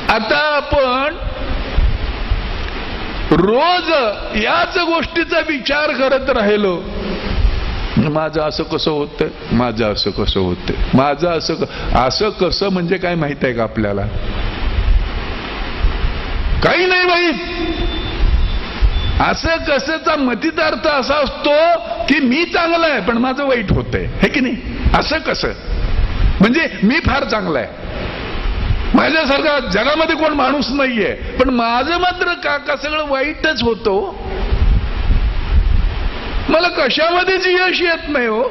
आता आपण रोज याच गोष्टीचा विचार करत राहिलो, माझं असं कसं होतंय, माझं असं कसं होतंय, माझं असं कसं म्हणजे काय माहित आहे का आपल्याला? काही नाही माहित. असं कसंचा मतितार्थ असा असतो की मी चांगला आहे पण माझं वाईट होतंय, है की नाही? असं कसं म्हणजे मी फार चांगला आहे, माझ्यासारखा जगामध्ये कोण माणूस नाहीये, पण माझं मात्र का सगळं वाईटच होतं. मला कशामध्येच यश येत नाही हो.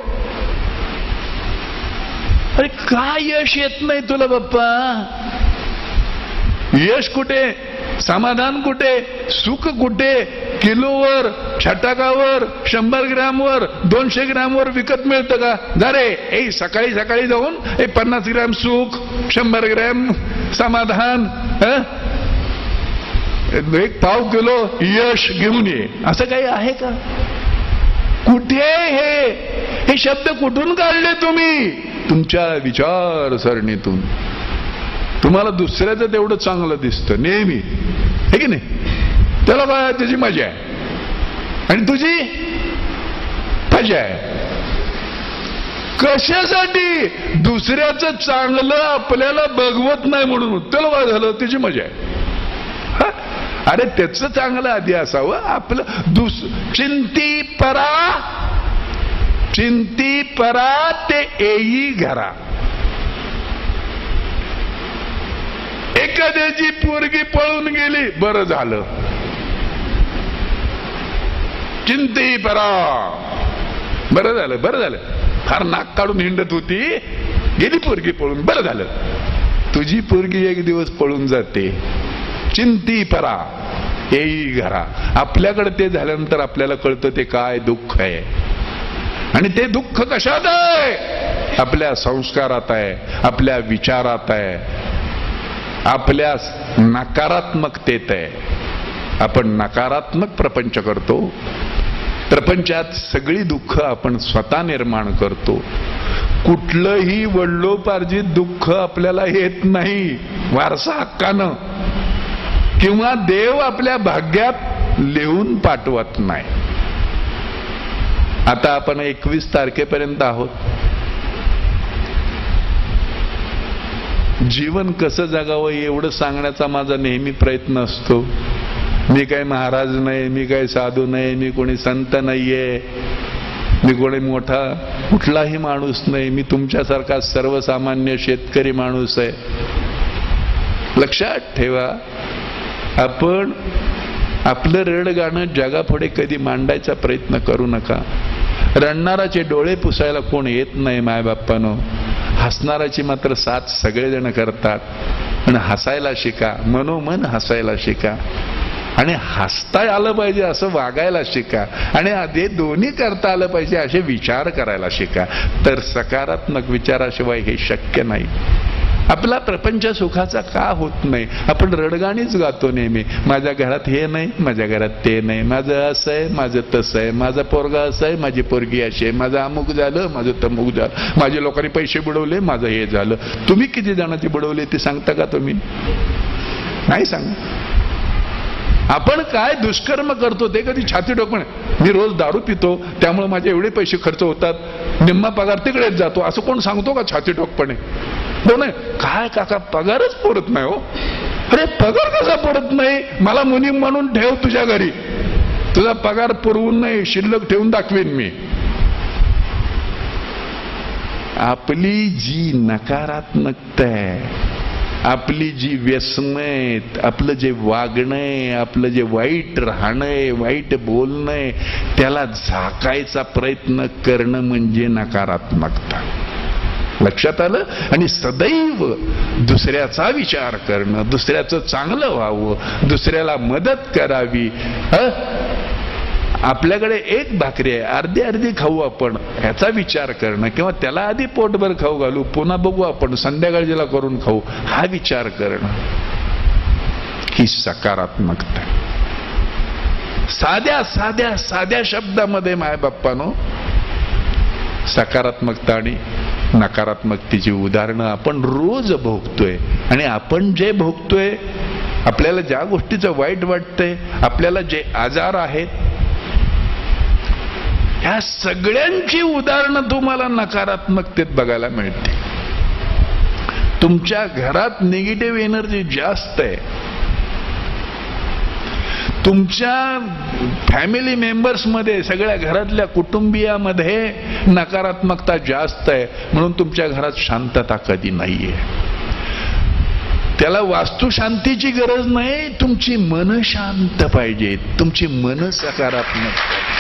अरे का यश येत नाही तुला बाप्पा? यश कुठे, समाधान कुठे, सुख कुठे? किलोवर, छटाकावर, 100 ग्रॅमवर, 200 ग्रॅमवर विकत मिळतं का? जा रे, सकाळी सकाळी जाऊन 50 ग्रॅम सुख, 100 ग्रॅम समाधान, 1 पाव किलो यश घेऊन ये, असं काही आहे का? कुठे हे शब्द कुठून काढले तुम्ही? तुमच्या विचारसरणीतून. तुम्हाला दुसऱ्याचं तेवढं चांगलं दिसतं नेहमी, हे की नाही? त्याला काय त्याची मजा आहे आणि तुझी मजा आहे. कशासाठी? दुसऱ्याचं चांगलं आपल्याला बघवत नाही म्हणून. त्याला काय झालं, त्याची मजा आहे. अरे त्याचं चांगलं आधी असावं आपलं. चिंती परा ते येई घरा. एखाद्याची पोरगी पळून गेली, बरं झालं. चिंती परा, बरं झालं, बरं झालं. फार नाक काढून हिंडत होती, गेली पोरगी पळून, बरं झालं. तुझी पोरगी एक दिवस पळून जाते. चिंती परा येई घरा. आपल्याकडे ते झाल्यानंतर आपल्याला कळतं ते काय दुःख आहे. आणि ते दुःख कशात आहे? आपल्या संस्कारात आहे, आपल्या विचारात आहे, आपल्या नकारात्मकतेत आहे. आपण नकारात्मक प्रपंच करतो. प्रपंचात सगळी दुःख आपण स्वतः निर्माण करतो. कुठलंही वडिलोपार्जित दुःख आपल्याला येत नाही वारसा हक्कानं, किंवा देव आपल्या भाग्यात लिहून पाठवत नाही. आता आपण 21 तारखेपर्यंत आहोत. जीवन कसं जगावं एवढं सांगण्याचा माझा नेहमी प्रयत्न असतो. मी काही महाराज नाही, मी काही साधू नाही, मी कोणी संत नाहीये, मी कोणी मोठा कुठलाही माणूस नाही. मी तुमच्यासारखा सर्वसामान्य शेतकरी माणूस आहे. लक्षात ठेवा, आपण आपलं रडगाणं जगापुढे कधी मांडायचा प्रयत्न करू नका. रडणाराचे डोळे पुसायला कोण येत नाही मायबाप्पानो. हसणाराची मात्र साथ सगळेजण करतात. पण हसायला शिका, मनोमन हसायला शिका. आणि हसता आलं पाहिजे असं वागायला शिका. आणि आधी दोन्ही करता आलं पाहिजे असे विचार करायला शिका. तर सकारात्मक विचाराशिवाय हे शक्य नाही. आपला प्रपंच सुखाचा का होत नाही? आपण रडगाणीच गातो नेहमी. माझ्या घरात हे नाही, माझ्या घरात ते नाही, माझं असं आहे, माझं तसं आहे, माझा पोरगा असं आहे, माझी पोरगी अशी आहे, माझं अमुक झालं, माझं तमुक झालं, माझ्या लोकांनी पैसे बुडवले, माझं हे झालं. तुम्ही किती जणांची बुडवले ते सांगता का तुम्ही? नाही सांग. आपण काय दुष्कर्म करतो ते कधी छाती ठोकणे. मी रोज दारू पितो त्यामुळे माझे एवढे पैसे खर्च होतात, निम्मा पगार तिकडेच जातो, असं कोण सांगतो का छाती ठोकपणे? नाही. काय काका पगारच पुरत नाही हो. अरे पगार कसा पुरत नाही? मला मुनी म्हणून ठेव तुझ्या घरी, तुझा पगार पुरवून नाही शिल्लक ठेवून दाखवेन मी. आपली जी नकारात्मकता आहे, आपली जी व्यसनं आहेत, आपलं जे वागणं आहे, आपलं जे वाईट राहणं आहे, वाईट बोलणं आहे, त्याला झाकायचा प्रयत्न करणं म्हणजे नकारात्मकता. लक्षात आलं? आणि सदैव दुसऱ्याचा विचार करणं, दुसऱ्याचं चांगलं व्हावं, दुसऱ्याला मदत करावी. आपल्याकडे एक भाकरी आहे, अर्धी अर्धी खाऊ आपण, ह्याचा विचार करणं, किंवा त्याला आधी पोटभर खाऊ घालू, पुन्हा बघू आपण संध्याकाळीला करून खाऊ, हा विचार करणं ही सकारात्मकता. साध्या साध्या साध्या शब्दामध्ये मायबाप्पानो सकारात्मकता आणि नकारात्मकतेची उदाहरणं आपण रोज भोगतोय. आणि आपण जे भोगतोय, आपल्याला ज्या गोष्टीचं वाईट वाटतंय, आपल्याला जे आजार आहेत, ह्या सगळ्यांची उदाहरणं तुम्हाला नकारात्मकतेत बघायला मिळते. तुमच्या घरात निगेटिव्ह एनर्जी जास्त आहे. तुमच्या फॅमिली मेंबर्स मध्ये, सगळ्या घरातल्या कुटुंबियामध्ये नकारात्मकता जास्त आहे. म्हणून तुमच्या घरात शांतता कधी नाहीये. त्याला वास्तुशांतीची गरज नाही, तुमची मन शांत पाहिजे, तुमची मन सकारात्मक पाहिजे.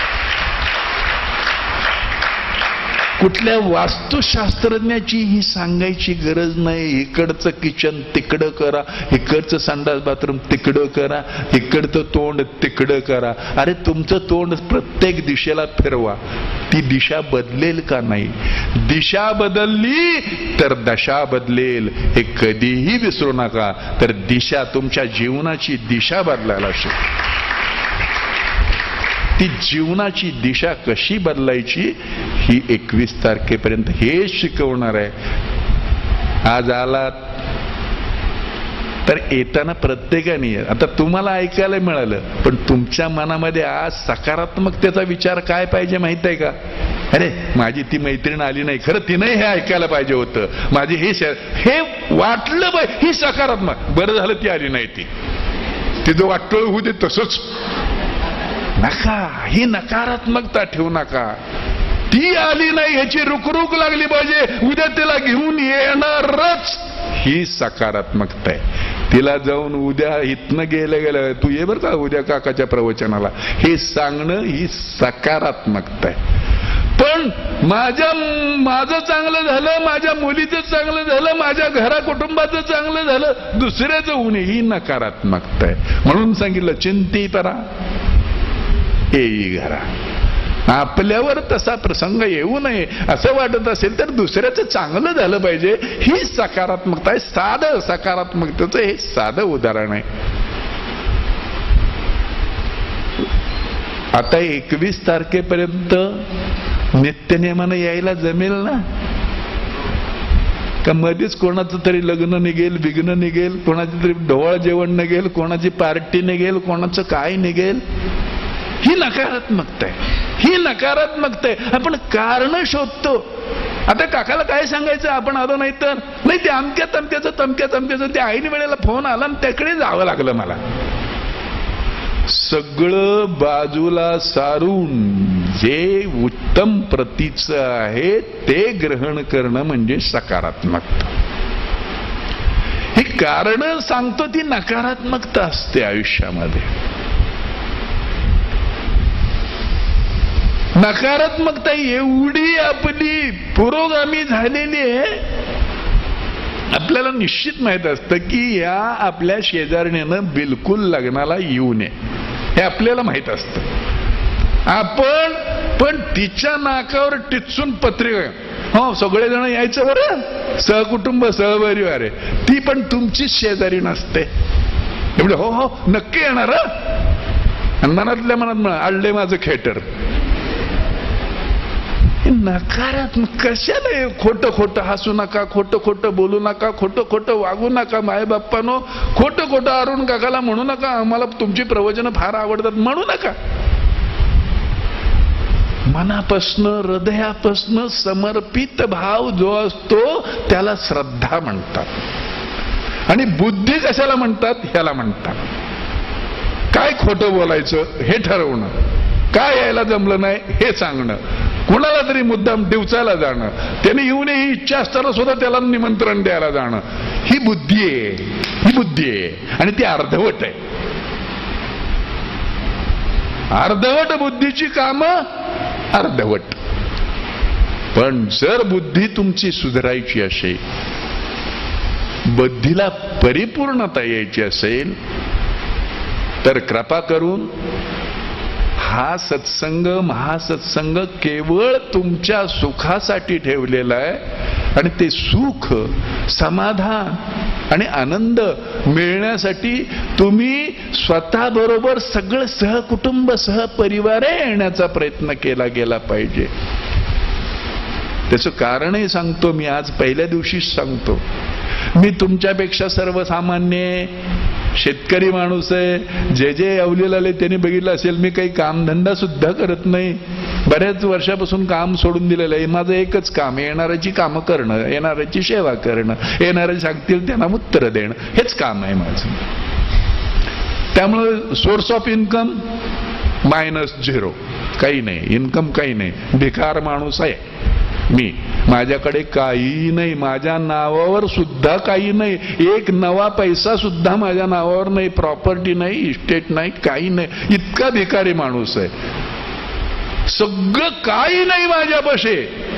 कुठल्या वास्तुशास्त्रज्ञाची ही सांगायची गरज नाही. इकडचं किचन तिकडं करा, इकडचं संडास बाथरूम तिकडं करा, इकडचं तोंड तिकडं करा. अरे तुमचं तोंड प्रत्येक दिशेला फिरवा, ती दिशा बदलेल का नाही? दिशा बदलली तर दशा बदलेल, हे कधीही विसरू नका. तर दिशा, तुमच्या जीवनाची दिशा बदलायला शिका. ती जीवनाची दिशा कशी बदलायची ही 21 तारखेपर्यंत हे शिकवणार आहे. आज आलात तर येताना प्रत्येकाने, आता तुम्हाला ऐकायला मिळालं, पण तुमच्या मनामध्ये आज सकारात्मकतेचा विचार काय पाहिजे माहित आहे का? अरे माझी ती मैत्रीण आली नाही, खरं तिनंही हे ऐकायला पाहिजे होतं, माझी हे वाटलं पाहिजे, ही सकारात्मक. बरं झालं ती आली नाही, तिचं वाटलं होऊ दे तसंच नका. ही नकारात्मकता ठेवू नका. ती आली नाही ह्याची रुकरुक लागली पाहिजे, उद्या तिला घेऊन येणारच, ही सकारात्मकता आहे. तिला जाऊन उद्या इथनं गेलं तू ये बरं का उद्या काकाच्या प्रवचनाला, हे सांगणं ही सकारात्मकता आहे. पण माझं चांगलं झालं, माझ्या मुलीचं चांगलं झालं, माझ्या घरा कुटुंबाचं चांगलं झालं, दुसऱ्याचं होऊ नये, ही नकारात्मकता आहे. म्हणून सांगितलं चिंती परा येई घरा. आपल्यावर तसा प्रसंग येऊ नये असं वाटत असेल तर दुसऱ्याचं चांगलं झालं पाहिजे, ही सकारात्मकता आहे. साधं सकारात्मकतेचं हे साधं उदाहरण आहे. आता 21 तारखेपर्यंत नित्यनेमानं यायला जमेल ना? का मध्येच कोणाचं तरी लग्न निघेल, विघ्न निघेल, कोणाची तरी ढोळ जेवण निघेल, कोणाची पार्टी निघेल, कोणाचं काय निघेल? ही नकारात्मकता आहे. ही नकारात्मकता आहे. आपण कारण शोधतो. आता काकाला काय सांगायचं, आपण आलो नाही तर नाही, ते अमक्या तमक्याचं त्या ऐन वेळेला फोन आला आणि त्याकडे जावं लागलं मला. सगळं बाजूला सारून जे उत्तम प्रतीचं आहे ते ग्रहण करणं म्हणजे सकारात्मकता. ही कारण सांगतो ती नकारात्मकता असते आयुष्यामध्ये. नकारात्मकता एवढी आपली पुरोगामी झालेली आहे, आपल्याला निश्चित माहित असतं की या आपल्या शेजारणीनं बिलकुल लग्नाला येऊ नये, हे आपल्याला माहित असतं. पण तिच्या नाकावर टिचून पत्रिका, हो सगळेजण यायचं बरं, सहकुटुंब सहपरिवार आहे, ती पण तुमचीच शेजारी नसते. एवढं हो हो नक्की येणार, मनातल्या मनात आडले माझं खेटर. नकारात्मक कशाला? खोटं खोटं हसू नका, खोटं खोटं बोलू नका, खोटं खोटं वागू नका. माय बाप्पानो, खोटं खोटं अरुण काकाला म्हणू नका, आम्हाला तुमची प्रवचनं फार आवडतात म्हणू नका. मनापासनं हृदयापासनं समर्पित भाव जो असतो त्याला श्रद्धा म्हणतात. आणि बुद्धी कशाला म्हणतात? ह्याला म्हणतात. काय खोटं बोलायचं हे ठरवणं, काय यायला जमलं नाही हे सांगणं, कुणाला तरी मुद्दाम डिवचायला जाणं, त्याने येऊ नये ही इच्छा असताना सुद्धा त्याला निमंत्रण द्यायला जाणं, ही बुद्धी आहे. ही बुद्धी आहे आणि ती अर्धवट आहे. अर्धवट बुद्धीची कामं अर्धवट. पण जर बुद्धी तुमची सुधारायची असेल, बुद्धीला परिपूर्णता यायची असेल, तर कृपा करून हा सत्संग, महासत्संग केवळ तुमच्या सुखासाठी ठेवलेला आहे. आणि ते सुख, समाधान आणि आनंद मिळण्यासाठी तुम्ही स्वतः बरोबर सगळं सहकुटुंब सहपरिवार येण्याचा प्रयत्न केला गेला पाहिजे. त्याचं कारणही सांगतो मी, आज पहिल्या दिवशीच सांगतो. मी तुमच्यापेक्षा सर्वसामान्य शेतकरी माणूस आहे. जे अवलीला आले त्यांनी बघितलं असेल, मी काही कामधंदा सुद्धा करत नाही. बऱ्याच वर्षापासून काम सोडून दिलेलं आहे. माझं एकच काम, येणाऱ्याची कामं करणं, येणाऱ्याची सेवा करणं, येणारे सांगतील त्यांना उत्तर देणं, हेच काम आहे माझं. त्यामुळे सोर्स ऑफ इन्कम -0, काही नाही, इन्कम काही नाही. भिकार माणूस आहे मी. माझ्याकडे काही नाही, माझ्या नावावर सुद्धा काही नाही. एक नवा पैसा सुद्धा माझ्या नावावर नाही. प्रॉपर्टी नाही, इस्टेट नाही, काही नाही. इतका भिकारी माणूस आहे. सगळं काही नाही माझ्यापाशी.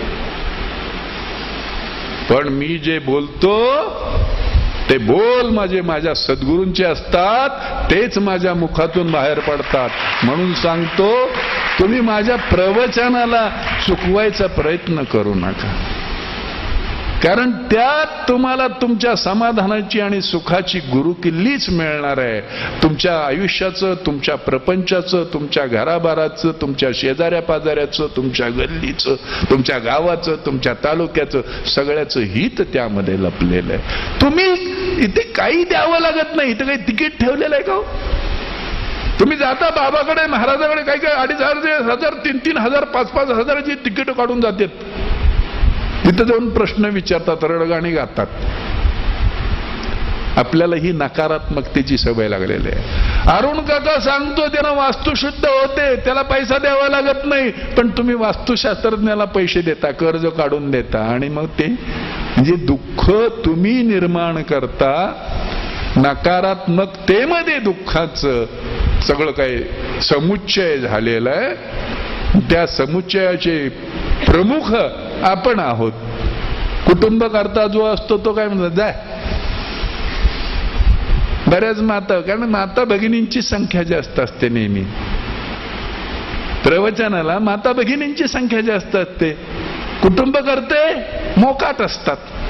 पण मी जे बोलतो ते बोल माझ्या सद्गुरूंचे असतात, तेच माझ्या मुखातून बाहेर पडतात. म्हणून सांगतो, तुम्ही माझ्या प्रवचनाला चुकवायचा प्रयत्न करू नका. कारण त्यात तुम्हाला तुमच्या समाधानाची आणि सुखाची गुरुकिल्लीच मिळणार आहे. तुमच्या आयुष्याचं, तुमच्या प्रपंचाचं, तुमच्या घराबाराचं, तुमच्या शेजाऱ्या पाजाऱ्याचं, तुमच्या गल्लीचं, तुमच्या गावाचं, तुमच्या तालुक्याचं, सगळ्याचं हित त्यामध्ये लपलेलं आहे. तुम्ही इथे काही द्यावं लागत नाही. इथे काही तिकीट ठेवलेलं आहे का? तुम्ही जाता बाबाकडे, महाराजाकडे, काही 2,500, 3,000, 5,000ची तिकीट काढून जातात. तिथं जाऊन प्रश्न विचारतात, रडगाणी गातात. आपल्याला ही नकारात्मकतेची सवय लागलेली आहे. अरुण काका सांगतो त्यांना वास्तुशुद्ध होते, त्याला पैसा द्यावा लागत नाही. पण तुम्ही वास्तुशास्त्रज्ञाला पैसे देता, कर्ज काढून देता, आणि मग ते म्हणजे दुःख तुम्ही निर्माण करता. नकारात्मकतेमध्ये दुःखाचं सगळं काही समुच्चय झालेलं आहे. त्या समुच्चयाचे प्रमुख आपण आहोत. कुटुंब करता जो असतो तो काय म्हणतात, जाय. बऱ्याच माता, कारण माता भगिनींची संख्या जास्त असते नेहमी. प्रवचनाला माता भगिनींची संख्या जास्त असते. कुटुंब करते मोकाट असतात.